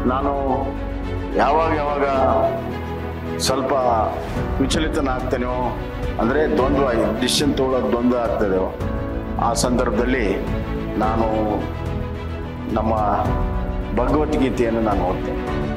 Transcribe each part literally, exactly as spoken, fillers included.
ನಾನು ಯಾವಾಗ ಯಾವಾಗ ಸ್ವಲ್ಪ ವಿಚಲಿತನಾಗ್ತೇನೋ ಅಂದರೆ ದ್ವಂದ್ವ ಡಿಸಿಷನ್ ತೊಗೊಳ್ಳೋದು ದ್ವಂದ್ವ ಆಗ್ತದೆಯೋ ಆ ಸಂದರ್ಭದಲ್ಲಿ ನಾನು ನಮ್ಮ ಭಗವದ್ಗೀತೆಯನ್ನು ನಾನು ಓದ್ತೇನೆ.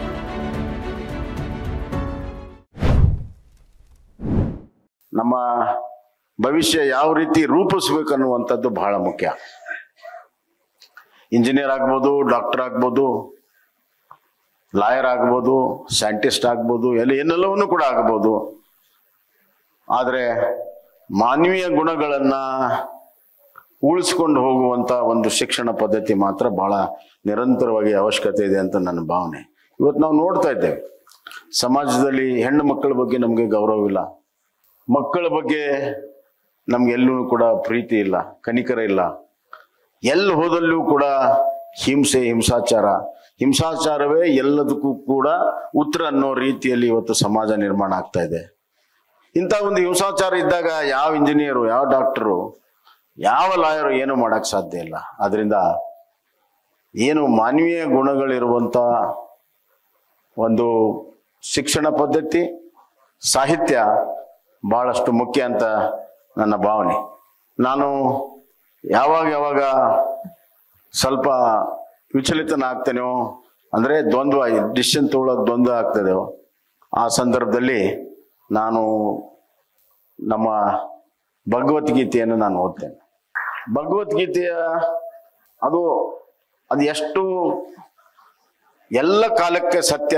ನಮ್ಮ ಭವಿಷ್ಯ ಯಾವ ರೀತಿ ರೂಪಿಸ್ಬೇಕನ್ನುವಂಥದ್ದು ಬಹಳ ಮುಖ್ಯ. ಇಂಜಿನಿಯರ್ ಆಗ್ಬೋದು, ಡಾಕ್ಟರ್ ಆಗ್ಬೋದು, ಲಾಯರ್ ಆಗ್ಬೋದು, ಸೈಂಟಿಸ್ಟ್ ಆಗ್ಬೋದು, ಎಲ್ಲ ಏನೆಲ್ಲವನ್ನೂ ಕೂಡ ಆಗ್ಬೋದು. ಆದರೆ ಮಾನವೀಯ ಗುಣಗಳನ್ನು ಉಳಿಸ್ಕೊಂಡು ಹೋಗುವಂಥ ಒಂದು ಶಿಕ್ಷಣ ಪದ್ಧತಿ ಮಾತ್ರ ಬಹಳ ನಿರಂತರವಾಗಿ ಅವಶ್ಯಕತೆ ಇದೆ ಅಂತ ನನ್ನ ಭಾವನೆ. ಇವತ್ತು ನಾವು ನೋಡ್ತಾ ಇದ್ದೇವೆ ಸಮಾಜದಲ್ಲಿ ಹೆಣ್ಣು ಮಕ್ಕಳ ಬಗ್ಗೆ ನಮಗೆ ಗೌರವವಿಲ್ಲ, ಮಕ್ಕಳ ಬಗ್ಗೆ ನಮ್ಗೆಲ್ಲೂ ಕೂಡ ಪ್ರೀತಿ ಇಲ್ಲ, ಕನಿಕರ ಇಲ್ಲ. ಎಲ್ಲಿ ಹೋದಲ್ಲೂ ಕೂಡ ಹಿಂಸೆ, ಹಿಂಸಾಚಾರ. ಹಿಂಸಾಚಾರವೇ ಎಲ್ಲದಕ್ಕೂ ಕೂಡ ಉತ್ತರ ಅನ್ನೋ ರೀತಿಯಲ್ಲಿ ಇವತ್ತು ಸಮಾಜ ನಿರ್ಮಾಣ ಆಗ್ತಾ ಇದೆ. ಇಂಥ ಒಂದು ಹಿಂಸಾಚಾರ ಇದ್ದಾಗ ಯಾವ ಇಂಜಿನಿಯರು, ಯಾವ ಡಾಕ್ಟರು, ಯಾವ ಲಾಯರು ಏನೂ ಮಾಡಕ್ ಸಾಧ್ಯ ಇಲ್ಲ. ಆದ್ರಿಂದ ಏನು ಮಾನವೀಯ ಗುಣಗಳಿರುವಂಥ ಒಂದು ಶಿಕ್ಷಣ ಪದ್ಧತಿ, ಸಾಹಿತ್ಯ ಬಹಳಷ್ಟು ಮುಖ್ಯ ಅಂತ ನನ್ನ ಭಾವನೆ. ನಾನು ಯಾವಾಗ ಯಾವಾಗ ಸ್ವಲ್ಪ ವಿಚಲಿತನಾಗ್ತೇನೋ ಅಂದರೆ ದ್ವಂದ್ವ ಡಿಸಿಷನ್ ತೊಗೊಳ್ಳೋದು ದ್ವಂದ್ವ ಆಗ್ತದೆಯೋ ಆ ಸಂದರ್ಭದಲ್ಲಿ ನಾನು ನಮ್ಮ ಭಗವದ್ಗೀತೆಯನ್ನು ನಾನು ಓದ್ತೇನೆ. ಭಗವದ್ಗೀತೆಯ ಅದು ಅದು ಎಷ್ಟು ಎಲ್ಲ ಕಾಲಕ್ಕೆ ಸತ್ಯ,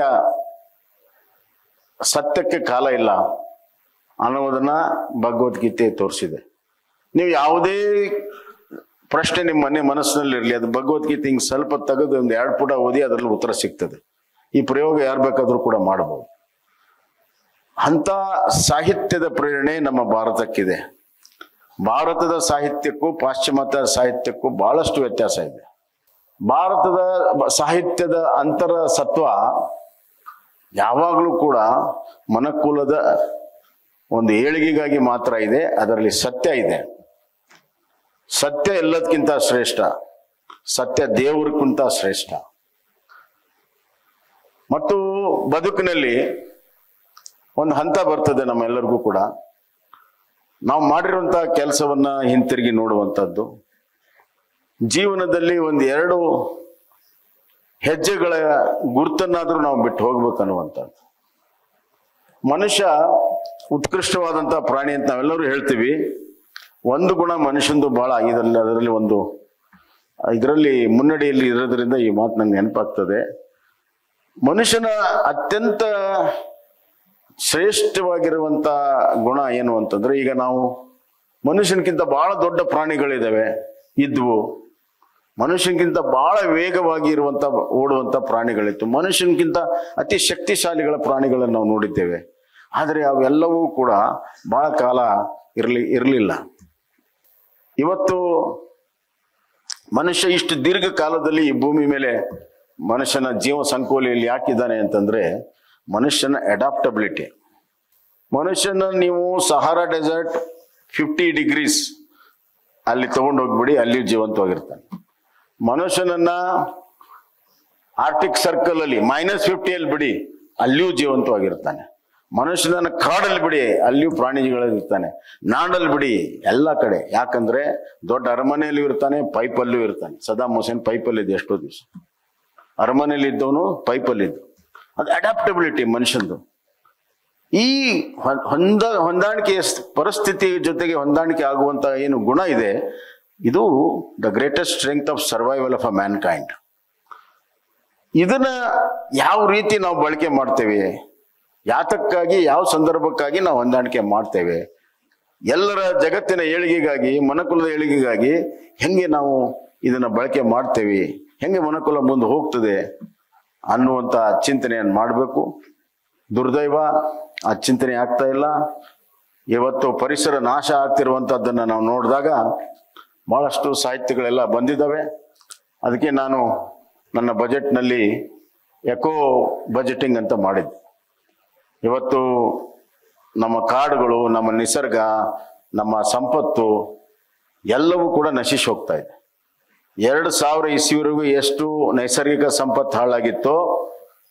ಸತ್ಯಕ್ಕೆ ಕಾಲ ಇಲ್ಲ ಅನ್ನೋದನ್ನ ಭಗವದ್ಗೀತೆ ತೋರಿಸಿದೆ. ನೀವು ಯಾವುದೇ ಪ್ರಶ್ನೆ ನಿಮ್ಮ ಮನೆ ಮನಸ್ಸಿನಲ್ಲಿರಲಿ, ಅದು ಭಗವದ್ಗೀತೆ ಹಿಂಗೆ ಸ್ವಲ್ಪ ತೆಗೆದು ಒಂದು ಎರಡು ಪುಟ ಓದಿ ಅದರಲ್ಲಿ ಉತ್ತರ ಸಿಗ್ತದೆ. ಈ ಪ್ರಯೋಗ ಯಾರು ಬೇಕಾದ್ರೂ ಕೂಡ ಮಾಡಬಹುದು. ಅಂತ ಸಾಹಿತ್ಯದ ಪ್ರೇರಣೆ ನಮ್ಮ ಭಾರತಕ್ಕಿದೆ. ಭಾರತದ ಸಾಹಿತ್ಯಕ್ಕೂ ಪಾಶ್ಚಿಮಾತ್ಯ ಸಾಹಿತ್ಯಕ್ಕೂ ಬಹಳಷ್ಟು ವ್ಯತ್ಯಾಸ ಇದೆ. ಭಾರತದ ಸಾಹಿತ್ಯದ ಅಂತರ ಸತ್ವ ಯಾವಾಗಲೂ ಕೂಡ ಮನುಕುಲದ ಒಂದು ಏಳಿಗೆಗಾಗಿ ಮಾತ್ರ ಇದೆ. ಅದರಲ್ಲಿ ಸತ್ಯ ಇದೆ. ಸತ್ಯ ಎಲ್ಲದಕ್ಕಿಂತ ಶ್ರೇಷ್ಠ, ಸತ್ಯ ದೇವರಿಗಿಂತ ಶ್ರೇಷ್ಠ. ಮತ್ತು ಬದುಕಿನಲ್ಲಿ ಒಂದು ಹಂತ ಬರ್ತದೆ ನಮ್ಮೆಲ್ಲರಿಗೂ ಕೂಡ, ನಾವು ಮಾಡಿರುವಂತಹ ಕೆಲಸವನ್ನ ಹಿಂತಿರುಗಿ ನೋಡುವಂಥದ್ದು. ಜೀವನದಲ್ಲಿ ಒಂದು ಎರಡು ಹೆಜ್ಜೆಗಳ ಗುರುತನ್ನಾದ್ರೂ ನಾವು ಬಿಟ್ಟು ಹೋಗ್ಬೇಕನ್ನುವಂಥದ್ದು. ಮನುಷ್ಯ ಉತ್ಕೃಷ್ಟವಾದಂಥ ಪ್ರಾಣಿ ಅಂತ ನಾವೆಲ್ಲರೂ ಹೇಳ್ತೀವಿ. ಒಂದು ಗುಣ ಮನುಷ್ಯಂದು ಬಹಳ ಇದರಲ್ಲಿ ಅದರಲ್ಲಿ ಒಂದು ಇದರಲ್ಲಿ ಮುನ್ನಡೆಯಲ್ಲಿ ಇರೋದ್ರಿಂದ ಈ ಮಾತು ನಂಗೆ ನೆನಪಾಗ್ತದೆ. ಮನುಷ್ಯನ ಅತ್ಯಂತ ಶ್ರೇಷ್ಠವಾಗಿರುವಂಥ ಗುಣ ಏನು ಅಂತಂದ್ರೆ, ಈಗ ನಾವು ಮನುಷ್ಯನಕ್ಕಿಂತ ಬಹಳ ದೊಡ್ಡ ಪ್ರಾಣಿಗಳಿದ್ದಾವೆ, ಇದ್ವು. ಮನುಷ್ಯನಿಗಿಂತ ಬಹಳ ವೇಗವಾಗಿ ಇರುವಂತ ಓಡುವಂತ ಪ್ರಾಣಿಗಳಿತ್ತು. ಮನುಷ್ಯನಿಗಿಂತ ಅತಿ ಶಕ್ತಿಶಾಲಿಗಳ ಪ್ರಾಣಿಗಳನ್ನು ನಾವು ನೋಡಿದ್ದೇವೆ. ಆದರೆ ಅವೆಲ್ಲವೂ ಕೂಡ ಬಹಳ ಕಾಲ ಇರಲಿ ಇರಲಿಲ್ಲ. ಇವತ್ತು ಮನುಷ್ಯ ಇಷ್ಟು ದೀರ್ಘ ಕಾಲದಲ್ಲಿ ಈ ಭೂಮಿ ಮೇಲೆ ಮನುಷ್ಯನ ಜೀವ ಸಂಕೋಲೆಯಲ್ಲಿ ಯಾಕಿದ್ದಾನೆ ಅಂತಂದ್ರೆ, ಮನುಷ್ಯನ ಅಡಾಪ್ಟಬಿಲಿಟಿ. ಮನುಷ್ಯನ ನೀವು ಸಹಾರಾ ಡೆಸರ್ಟ್ ಫಿಫ್ಟಿ ಡಿಗ್ರೀಸ್ ಅಲ್ಲಿ ತಗೊಂಡೋಗ್ಬಿಡಿ, ಅಲ್ಲಿಯೂ ಜೀವಂತವಾಗಿರ್ತಾನೆ. ಮನುಷ್ಯನನ್ನ ಆರ್ಟಿಕ್ ಸರ್ಕಲ್ ಅಲ್ಲಿ ಮೈನಸ್ ಫಿಫ್ಟಿಯಲ್ಲಿ ಬಿಡಿ, ಅಲ್ಲಿಯೂ ಜೀವಂತವಾಗಿರ್ತಾನೆ. ಮನುಷ್ಯನನ್ನ ಕಾಡಲ್ಲಿ ಬಿಡಿ, ಅಲ್ಲಿಯೂ ಪ್ರಾಣಿಗಳಿರ್ತಾನೆ. ನಾಡಲ್ಲಿ ಬಿಡಿ, ಎಲ್ಲ ಕಡೆ. ಯಾಕಂದ್ರೆ ದೊಡ್ಡ ಅರಮನೆಯಲ್ಲೂ ಇರ್ತಾನೆ, ಪೈಪಲ್ಲೂ ಇರ್ತಾನೆ. ಸದಾಮ್ ಹುಸೇನ್ ಪೈಪಲ್ಲಿದ್ದು ಎಷ್ಟೋ ದಿವಸ, ಅರಮನೆಯಲ್ಲಿ ಇದ್ದವನು ಪೈಪಲ್ಲಿದ್ದು. ಅದು ಅಡಾಪ್ಟಬಿಲಿಟಿ ಮನುಷ್ಯಂದು. ಈ ಹೊಂದ ಹೊಂದಾಣಿಕೆ ಪರಿಸ್ಥಿತಿ ಜೊತೆಗೆ ಹೊಂದಾಣಿಕೆ ಆಗುವಂತ ಏನು ಗುಣ ಇದೆ, ಇದು the greatest strength of survival of a mankind. ಇದನ್ನ ಯಾವ ರೀತಿ ನಾವು ಬಳಕೆ ಮಾಡ್ತೇವೆ, ಯಾತಕ್ಕಾಗಿ, ಯಾವ ಸಂದರ್ಭಕ್ಕಾಗಿ ನಾವು ಹೊಂದಾಣಿಕೆ ಮಾಡ್ತೇವೆ, ಎಲ್ಲರ ಜಗತ್ತಿನ ಏಳಿಗೆಗಾಗಿ, ಮನುಕುಲದ ಏಳಿಗೆಗಾಗಿ ಹೆಂಗೆ ನಾವು ಇದನ್ನ ಬಳಕೆ ಮಾಡ್ತೇವೆ, ಹೆಂಗೆ ಮನುಕುಲ ಮುಂದೆ ಹೋಗ್ತದೆ ಅನ್ನುವಂಥ ಚಿಂತನೆಯನ್ನು ಮಾಡಬೇಕು. ದುರ್ದೈವ ಆ ಚಿಂತನೆ ಆಗ್ತಾ ಇಲ್ಲ. ಇವತ್ತು ಪರಿಸರ ನಾಶ ಆಗ್ತಿರುವಂಥದ್ದನ್ನು ನಾವು ನೋಡಿದಾಗ ಬಹಳಷ್ಟು ಸಾಹಿತ್ಯಗಳೆಲ್ಲ ಬಂದಿದ್ದಾವೆ. ಅದಕ್ಕೆ ನಾನು ನನ್ನ ಬಜೆಟ್ನಲ್ಲಿ ಎಕೋ ಬಜೆಟಿಂಗ್ ಅಂತ ಮಾಡಿದ್ದೆ. ಇವತ್ತು ನಮ್ಮ ಕಾಡುಗಳು, ನಮ್ಮ ನಿಸರ್ಗ, ನಮ್ಮ ಸಂಪತ್ತು ಎಲ್ಲವೂ ಕೂಡ ನಶಿಸಿ ಹೋಗ್ತಾ ಇದೆ. ಎರಡು ಸಾವಿರ ಇಸ್ವಿವರೆಗೂ ಎಷ್ಟು ನೈಸರ್ಗಿಕ ಸಂಪತ್ತು ಹಾಳಾಗಿತ್ತೋ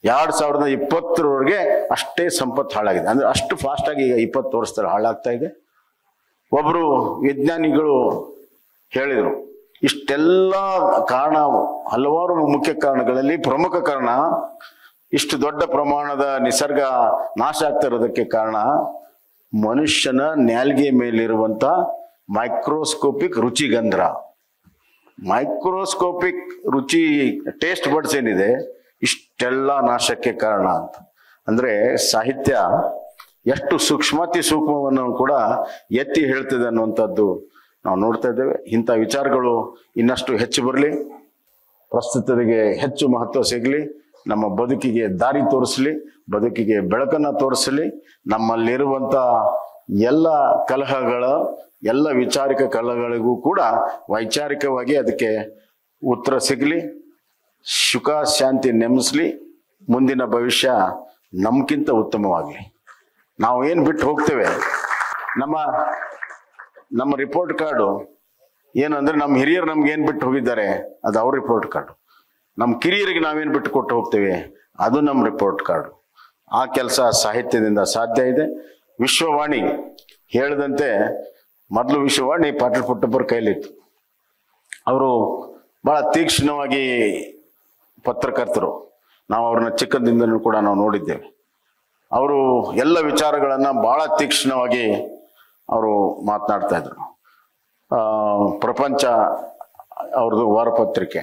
ಎರಡ್ ಸಾವಿರದ ಇಪ್ಪತ್ತರವರೆಗೆ ಅಷ್ಟೇ ಸಂಪತ್ತು ಹಾಳಾಗಿದೆ. ಅಂದ್ರೆ ಅಷ್ಟು ಫಾಸ್ಟ್ ಆಗಿ ಈಗ ಇಪ್ಪತ್ತು ವರ್ಷದಲ್ಲಿ ಹಾಳಾಗ್ತಾ ಇದೆ. ಒಬ್ರು ವಿಜ್ಞಾನಿಗಳು ಹೇಳಿದ್ರು, ಇಷ್ಟೆಲ್ಲ ಕಾರಣ, ಹಲವಾರು ಮುಖ್ಯ ಕಾರಣಗಳಲ್ಲಿ ಪ್ರಮುಖ ಕಾರಣ, ಇಷ್ಟು ದೊಡ್ಡ ಪ್ರಮಾಣದ ನಿಸರ್ಗ ನಾಶ ಆಗ್ತಾ ಇರೋದಕ್ಕೆ ಕಾರಣ ಮನುಷ್ಯನ ನ್ಯಾಲ್ಗೆ ಮೇಲಿರುವಂತ ಮೈಕ್ರೋಸ್ಕೋಪಿಕ್ ರುಚಿಗಂಧ್ರ. ಮೈಕ್ರೋಸ್ಕೋಪಿಕ್ ರುಚಿ ಟೇಸ್ಟ್ ಬಡ್ಸ್ ಏನಿದೆ ಇಷ್ಟೆಲ್ಲ ನಾಶಕ್ಕೆ ಕಾರಣ ಅಂತ. ಅಂದ್ರೆ ಸಾಹಿತ್ಯ ಎಷ್ಟು ಸೂಕ್ಷ್ಮಾತಿ ಸೂಕ್ಷ್ಮವನ್ನು ಕೂಡ ಎತ್ತಿ ಹೇಳ್ತಿದೆ ಅನ್ನುವಂಥದ್ದು ನಾವು ನೋಡ್ತಾ ಇದ್ದೇವೆ. ಇಂಥ ವಿಚಾರಗಳು ಇನ್ನಷ್ಟು ಹೆಚ್ಚು ಬರಲಿ, ಪ್ರಸ್ತುತತೆಗೆ ಹೆಚ್ಚು ಮಹತ್ವ ಸಿಗಲಿ, ನಮ್ಮ ಬದುಕಿಗೆ ದಾರಿ ತೋರಿಸಲಿ, ಬದುಕಿಗೆ ಬೆಳಕನ್ನ ತೋರಿಸಲಿ, ನಮ್ಮಲ್ಲಿರುವಂತ ಎಲ್ಲ ಕಲಹಗಳ ಎಲ್ಲ ವಿಚಾರಿಕ ಕಲಹಗಳಿಗೂ ಕೂಡ ವೈಚಾರಿಕವಾಗಿ ಅದಕ್ಕೆ ಉತ್ತರ ಸಿಗಲಿ, ಸುಖ ಶಾಂತಿ ನೆಮ್ಮಸಲಿ, ಮುಂದಿನ ಭವಿಷ್ಯ ನಮ್ಗಿಂತ ಉತ್ತಮವಾಗಲಿ. ನಾವು ಏನು ಬಿಟ್ಟು ಹೋಗ್ತೇವೆ, ನಮ್ಮ ನಮ್ಮ ರಿಪೋರ್ಟ್ ಕಾರ್ಡು ಏನು ಅಂದ್ರೆ ನಮ್ಮ ಹಿರಿಯರು ನಮ್ಗೆ ಏನು ಬಿಟ್ಟು ಹೋಗಿದ್ದಾರೆ ಅದು ಅವ್ರ ರಿಪೋರ್ಟ್ ಕಾರ್ಡು. ನಮ್ಮ ಕಿರಿಯರಿಗೆ ನಾವೇನು ಬಿಟ್ಟು ಕೊಟ್ಟು ಹೋಗ್ತೇವೆ ಅದು ನಮ್ಮ ರಿಪೋರ್ಟ್ ಕಾರ್ಡು. ಆ ಕೆಲಸ ಸಾಹಿತ್ಯದಿಂದ ಸಾಧ್ಯ ಇದೆ. ವಿಶ್ವವಾಣಿ ಹೇಳಿದಂತೆ ಮೊದಲು ವಿಶ್ವವಾಣಿ ಪಾಟೀಲ್ ಪುಟ್ಟಪ್ಪರ ಕೈಲಿತ್ತು. ಅವರು ಬಹಳ ತೀಕ್ಷ್ಣವಾಗಿ ಪತ್ರಕರ್ತರು, ನಾವು ಅವ್ರನ್ನ ಚಿಕ್ಕದಿಂದಲೂ ಕೂಡ ನಾವು ನೋಡಿದ್ದೇವೆ. ಅವರು ಎಲ್ಲ ವಿಚಾರಗಳನ್ನ ಬಹಳ ತೀಕ್ಷ್ಣವಾಗಿ ಅವರು ಮಾತನಾಡ್ತಾ ಇದ್ರು. ಆ ಪ್ರಪಂಚ ಅವ್ರದ್ದು ವಾರಪತ್ರಿಕೆ,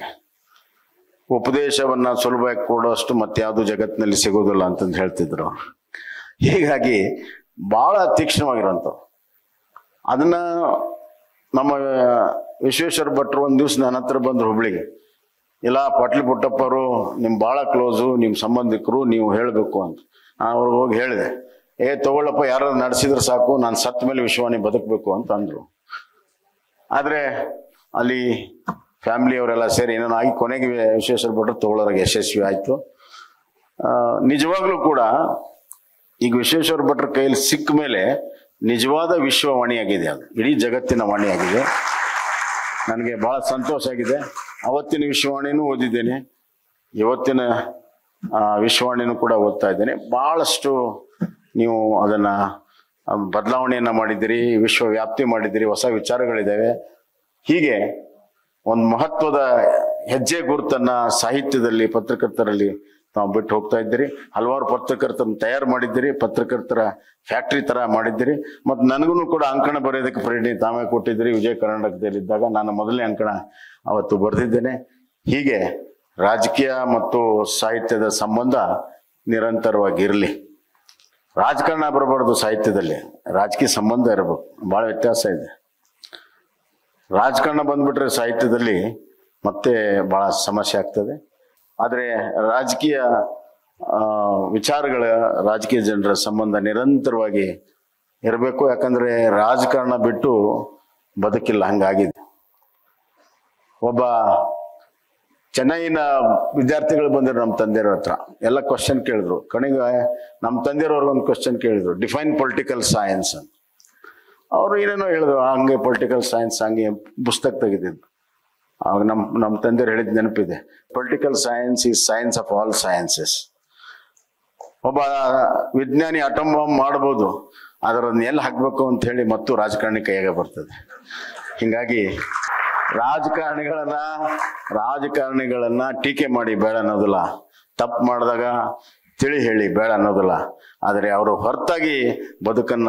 ಉಪದೇಶವನ್ನ ಸುಲಭವಾಗಿ ಕೊಡೋಷ್ಟು ಮತ್ತೆ ಯಾವುದು ಜಗತ್ತಿನಲ್ಲಿ ಸಿಗೋದಿಲ್ಲ ಅಂತಂದು ಹೇಳ್ತಿದ್ರು. ಹೀಗಾಗಿ ಬಹಳ ತೀಕ್ಷ್ಣವಾಗಿರೋಂಥವು. ಅದನ್ನ ನಮ್ಮ ವಿಶ್ವೇಶ್ವರ ಭಟ್ರು ಒಂದ್ ದಿವ್ಸ ನನ್ನ ಹತ್ರ ಬಂದ್ರು ಹುಬ್ಳಿಗೆ. ಇಲ್ಲ ಪಾಟೀಲ್ ಪುಟ್ಟಪ್ಪರು ನಿಮ್ ಬಹಳ ಕ್ಲೋಸು, ನಿಮ್ ಸಂಬಂಧಿಕರು, ನೀವು ಹೇಳ್ಬೇಕು ಅಂತ. ನಾನು ಅವ್ರಿಗೆ ಹೋಗಿ ಹೇಳಿದೆ, ಏ ತಗೊಳ್ಳಪ್ಪ, ಯಾರು ನಡೆಸಿದ್ರೆ ಸಾಕು, ನಾನು ಸತ್ತ ಮೇಲೆ ವಿಶ್ವವಾಣಿ ಬದುಕಬೇಕು ಅಂತ ಅಂದ್ರು. ಆದ್ರೆ ಅಲ್ಲಿ ಫ್ಯಾಮಿಲಿ ಅವರೆಲ್ಲ ಸೇರಿ ಏನೇನೋ ಆಗಿ ಕೊನೆಗೆ ವಿಶ್ವೇಶ್ವರ ಭಟ್ರು ತಗೊಳ್ಳೋರಾಗ ಯಶಸ್ವಿ ಆಯ್ತು. ಆ ನಿಜವಾಗ್ಲೂ ಕೂಡ ಈಗ ವಿಶ್ವೇಶ್ವರ ಭಟ್ರ ಕೈಯಲ್ಲಿ ಸಿಕ್ಕ ಮೇಲೆ ನಿಜವಾದ ವಿಶ್ವವಾಣಿಯಾಗಿದೆ, ಅದು ಇಡೀ ಜಗತ್ತಿನ ವಾಣಿಯಾಗಿದೆ. ನನಗೆ ಬಹಳ ಸಂತೋಷ ಆಗಿದೆ. ಅವತ್ತಿನ ವಿಶ್ವವಾಣಿನೂ ಓದಿದ್ದೇನೆ, ಇವತ್ತಿನ ವಿಶ್ವವಾಣಿನೂ ಕೂಡ ಓದ್ತಾ ಇದ್ದೇನೆ. ಬಹಳಷ್ಟು ನೀವು ಅದನ್ನ ಬದಲಾವಣೆಯನ್ನ ಮಾಡಿದ್ದೀರಿ, ವಿಶ್ವವ್ಯಾಪ್ತಿ ಮಾಡಿದ್ದೀರಿ, ಹೊಸ ವಿಚಾರಗಳಿದ್ದಾವೆ. ಹೀಗೆ ಒಂದು ಮಹತ್ವದ ಹೆಜ್ಜೆ ಗುರುತನ್ನ ಸಾಹಿತ್ಯದಲ್ಲಿ ಪತ್ರಕರ್ತರಲ್ಲಿ ತಾವು ಬಿಟ್ಟು ಹೋಗ್ತಾ ಇದ್ದೀರಿ. ಹಲವಾರು ಪತ್ರಕರ್ತರನ್ನು ತಯಾರು ಮಾಡಿದ್ದೀರಿ, ಪತ್ರಕರ್ತರ ಫ್ಯಾಕ್ಟ್ರಿ ತರ ಮಾಡಿದ್ದೀರಿ. ಮತ್ತು ನನಗೂ ಕೂಡ ಅಂಕಣ ಬರೆಯೋದಕ್ಕೆ ಪ್ರೇರಣೆ ತಾವೇ ಕೊಟ್ಟಿದ್ದೀರಿ. ವಿಜಯ ಕರ್ನಾಟಕದಲ್ಲಿದ್ದಾಗ ನಾನು ಮೊದಲನೇ ಅಂಕಣ ಅವತ್ತು ಬರೆದಿದ್ದೇನೆ. ಹೀಗೆ ರಾಜಕೀಯ ಮತ್ತು ಸಾಹಿತ್ಯದ ಸಂಬಂಧ ನಿರಂತರವಾಗಿರಲಿ. ರಾಜಕಾರಣ ಬರಬಾರ್ದು ಸಾಹಿತ್ಯದಲ್ಲಿ, ರಾಜಕೀಯ ಸಂಬಂಧ ಇರಬೇಕು. ಬಹಳ ವ್ಯತ್ಯಾಸ ಇದೆ. ರಾಜಕಾರಣ ಬಂದ್ಬಿಟ್ರೆ ಸಾಹಿತ್ಯದಲ್ಲಿ ಮತ್ತೆ ಬಹಳ ಸಮಸ್ಯೆ ಆಗ್ತದೆ. ಆದರೆ ರಾಜಕೀಯ ವಿಚಾರಗಳ ರಾಜಕೀಯ ಜನರ ಸಂಬಂಧ ನಿರಂತರವಾಗಿ ಇರಬೇಕು. ಯಾಕಂದ್ರೆ ರಾಜಕಾರಣ ಬಿಟ್ಟು ಬದುಕಿಲ್ಲ, ಹಂಗಾಗಿದೆ. ಒಬ್ಬ ಚೆನ್ನೈನ ವಿದ್ಯಾರ್ಥಿಗಳು ಬಂದರು ನಮ್ಮ ತಂದೆಯವ್ರ ಹತ್ರ, ಎಲ್ಲ ಕ್ವಶನ್ ಕೇಳಿದ್ರು. ಕಣಿಗ ನಮ್ಮ ತಂದೆಯವ್ರವ್ರಿಗೆ ಒಂದು ಕ್ವಶನ್ ಕೇಳಿದ್ರು, ಡಿಫೈನ್ ಪೊಲಿಟಿಕಲ್ ಸೈನ್ಸ್ ಅಂತ. ಅವರು ಏನೇನೋ ಹೇಳಿದ್ರು, ಹಂಗೆ ಪೊಲಿಟಿಕಲ್ ಸೈನ್ಸ್ ಹಂಗೆ ಪುಸ್ತಕ ತೆಗೆದಿದ್ದು. ಆಗ ನಮ್ಮ ನಮ್ಮ ತಂದೆಯವ್ರು ಹೇಳಿದ ನೆನಪಿದೆ, political science is science of all sciences. ಒಬ್ಬ ವಿಜ್ಞಾನಿ ಅಟಮ್ ಬಾಂಬ್ ಮಾಡ್ಬೋದು, ಅದರನ್ನ ಎಲ್ಲಿ ಹಾಕ್ಬೇಕು ಅಂತ ಹೇಳಿ ಮತ್ತು ರಾಜಕಾರಣಿ ಕೈಯಾಗ ಬರ್ತದೆ. ಹಿಂಗಾಗಿ ರಾಜಕಾರಣಿಗಳನ್ನ ರಾಜಕಾರಣಿಗಳನ್ನ ಟೀಕೆ ಮಾಡಿ ಬೇಡ ಅನ್ನೋದಿಲ್ಲ, ತಪ್ಪು ಮಾಡಿದಾಗ ತಿಳಿ ಹೇಳಿ ಬೇಡ ಅನ್ನೋದಿಲ್ಲ. ಆದರೆ ಅವರು ಹೊರತಾಗಿ ಬದುಕನ್ನ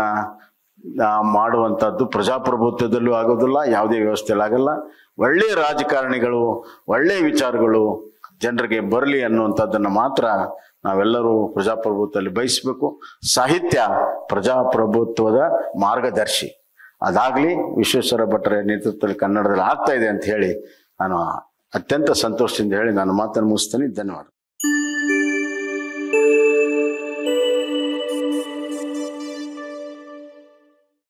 ಮಾಡುವಂಥದ್ದು ಪ್ರಜಾಪ್ರಭುತ್ವದಲ್ಲೂ ಆಗೋದಿಲ್ಲ, ಯಾವುದೇ ವ್ಯವಸ್ಥೆಯಲ್ಲಿ ಆಗಲ್ಲ. ಒಳ್ಳೆಯ ರಾಜಕಾರಣಿಗಳು, ಒಳ್ಳೆಯ ವಿಚಾರಗಳು ಜನರಿಗೆ ಬರಲಿ ಅನ್ನುವಂಥದ್ದನ್ನು ಮಾತ್ರ ನಾವೆಲ್ಲರೂ ಪ್ರಜಾಪ್ರಭುತ್ವದಲ್ಲಿ ಬಯಸಬೇಕು. ಸಾಹಿತ್ಯ ಪ್ರಜಾಪ್ರಭುತ್ವದ ಮಾರ್ಗದರ್ಶಿ. ಅದಾಗ್ಲಿ ವಿಶ್ವೇಶ್ವರ ಭಟ್ರ ನೇತೃತ್ವದಲ್ಲಿ ಕನ್ನಡದಲ್ಲಿ ಆಗ್ತಾ ಇದೆ ಅಂತ ಹೇಳಿ ನಾನು ಅತ್ಯಂತ ಸಂತೋಷದಿಂದ ಹೇಳಿ ನಾನು ಮಾತನ್ನು ಮುಗಿಸ್ತೇನೆ. ಧನ್ಯವಾದ.